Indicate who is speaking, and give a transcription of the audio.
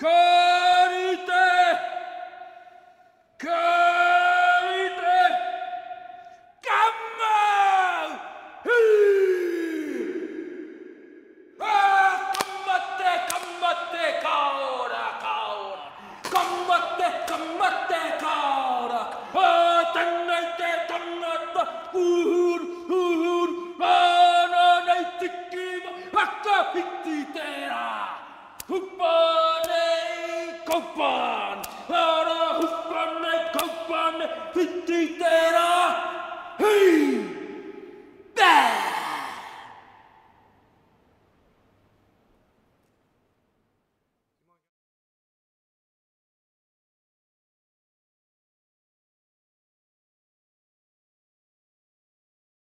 Speaker 1: Carite! Carite! Gamma! Combatte, combatte, caora, caora! Combatte, combatte, caora! Tannate, tannata! Uhur! Ana näittikiva! Hakka hittitera! Huppane, koppan! Ana huppane, koppan! Hittitera!